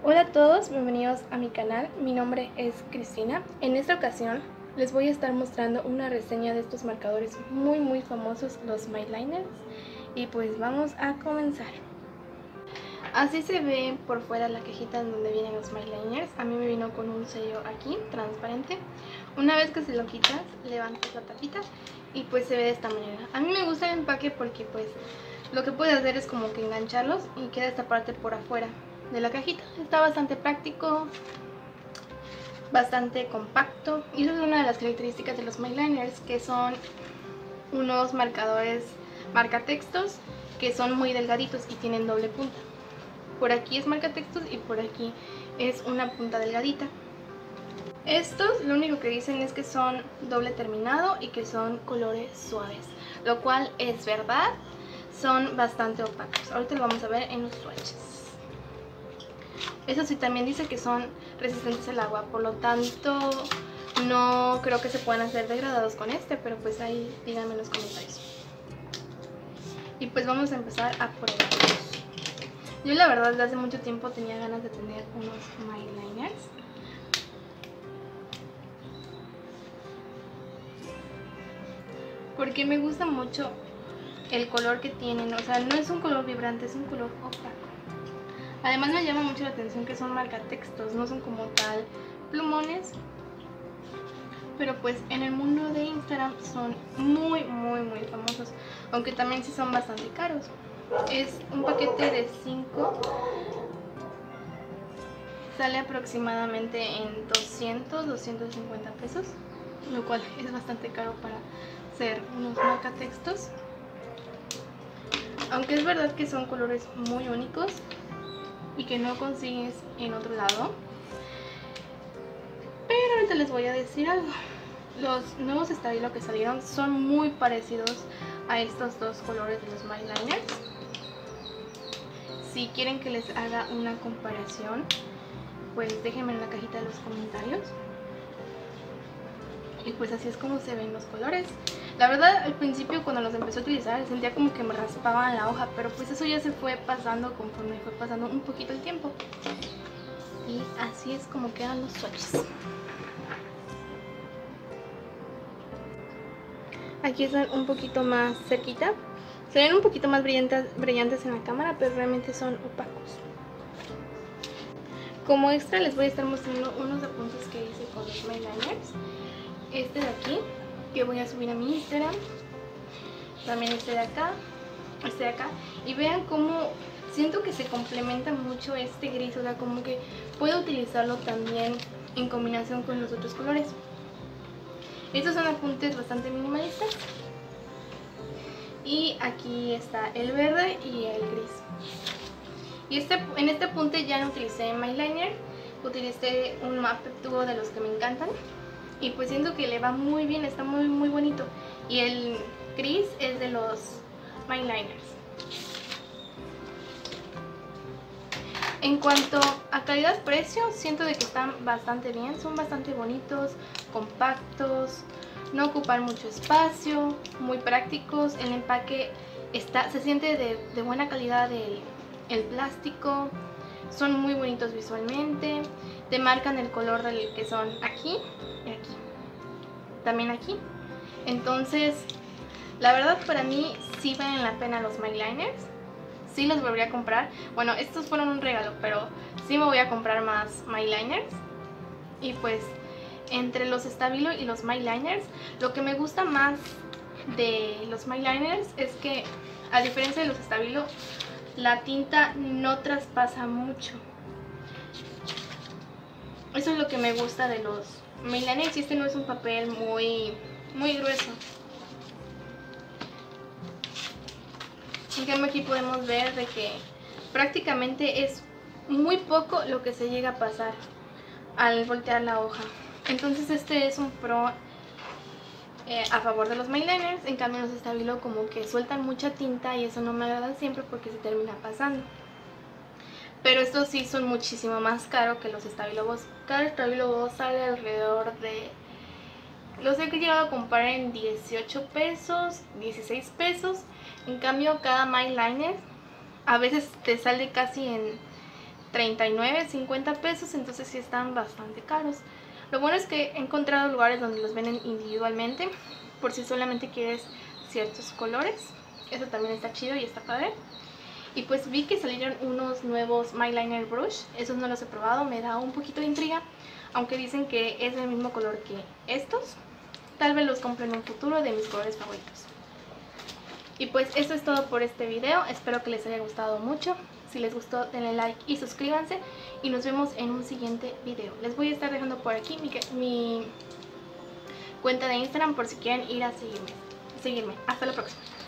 Hola a todos, bienvenidos a mi canal. Mi nombre es Cristina. En esta ocasión les voy a estar mostrando una reseña de estos marcadores muy famosos, los Myliners. Y pues vamos a comenzar. Así se ve por fuera la cajita en donde vienen los Myliners. A mí me vino con un sello aquí, transparente. Una vez que se lo quitas, levantas la tapita y pues se ve de esta manera. A mí me gusta el empaque porque pues lo que puedes hacer es como que engancharlos y queda esta parte por afuera de la cajita. Está bastante práctico, bastante compacto, y eso es una de las características de los Myliners, que son unos marcadores marcatextos que son muy delgaditos y tienen doble punta. Por aquí es marcatextos y por aquí es una punta delgadita. Estos lo único que dicen es que son doble terminado y que son colores suaves, lo cual es verdad, son bastante opacos. Ahorita lo vamos a ver en los swatches. Eso sí, también dice que son resistentes al agua, por lo tanto no creo que se puedan hacer degradados con este, pero pues ahí díganme en los comentarios. Y pues vamos a empezar a probarlos. Yo la verdad desde hace mucho tiempo tenía ganas de tener unos Myliners. Porque me gusta mucho el color que tienen, o sea, no es un color vibrante, es un color opaco. Además me llama mucho la atención que son marcatextos, no son como tal plumones. Pero pues en el mundo de Instagram son muy famosos, aunque también sí son bastante caros. Es un paquete de 5, sale aproximadamente en 250 pesos, lo cual es bastante caro para ser unos marcatextos. Aunque es verdad que son colores muy únicos y que no consigues en otro lado. Pero ahorita les voy a decir algo. Los nuevos Stabilo que salieron son muy parecidos a estos dos colores de los Myliners. Si quieren que les haga una comparación, pues déjenme en la cajita de los comentarios. Y pues así es como se ven los colores. La verdad, al principio cuando los empecé a utilizar sentía como que me raspaban la hoja, pero pues eso ya se fue pasando conforme fue pasando un poquito el tiempo. Y así es como quedan los swatches. Aquí están un poquito más cerquita. Se ven un poquito más brillantes en la cámara, pero realmente son opacos. Como extra les voy a estar mostrando unos apuntes que hice con los Myliners. Este de aquí, que voy a subir a mi Instagram. También este de acá. Este de acá. Y vean cómo siento que se complementa mucho este gris. O sea, como que puedo utilizarlo también en combinación con los otros colores. Estos son apuntes bastante minimalistas. Y aquí está el verde y el gris. Y en este apunte ya no utilicé Myliner, utilicé un Maped Duo de los que me encantan. Y pues siento que le va muy bien, está muy bonito. Y el gris es de los Myliners. En cuanto a calidad-precio, siento de que están bastante bien, son bastante bonitos, compactos, no ocupan mucho espacio, muy prácticos. El empaque se siente de buena calidad el plástico, son muy bonitos visualmente, te marcan el color del que son aquí y aquí, también aquí. Entonces, la verdad para mí sí valen la pena los Myliners. Sí los volvería a comprar. Bueno, estos fueron un regalo, pero sí me voy a comprar más Myliners. Y pues entre los Stabilo y los Myliners, lo que me gusta más de los Myliners es que, a diferencia de los Stabilo, la tinta no traspasa mucho. Eso es lo que me gusta de los Myliners. Y este no es un papel muy grueso. En cambio aquí podemos ver de que prácticamente es muy poco lo que se llega a pasar al voltear la hoja. Entonces este es un pro a favor de los Myliners. En cambio los Stabilo como que sueltan mucha tinta y eso no me agrada siempre porque se termina pasando. Pero estos sí son muchísimo más caros que los Stabilo Boss. Cada Stabilo Boss sale alrededor de... Los he llegado a comprar en 18 pesos, 16 pesos. En cambio cada Myliner a veces te sale casi en 39, 50 pesos, entonces sí están bastante caros. Lo bueno es que he encontrado lugares donde los venden individualmente, por si solamente quieres ciertos colores. Eso también está chido y está padre. Y pues vi que salieron unos nuevos My Liner Brush. Esos no los he probado, me da un poquito de intriga, aunque dicen que es del mismo color que estos. Tal vez los compre en un futuro, de mis colores favoritos. Y pues eso es todo por este video, espero que les haya gustado mucho. Si les gustó denle like y suscríbanse y nos vemos en un siguiente video. Les voy a estar dejando por aquí mi cuenta de Instagram por si quieren ir a seguirme. Hasta la próxima.